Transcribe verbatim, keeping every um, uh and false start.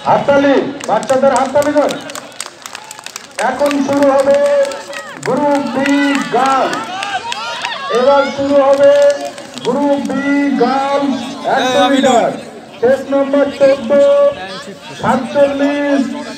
হাততালি, বাচ্চাদের হাততালি কর। এখন শুরু হবে গ্রুপ বি গার্লস। এবার শুরু হবে গ্রুপ বি গার্লস একশো মিটার। শেষ নম্বর চোদ্দ সাতচল্লিশ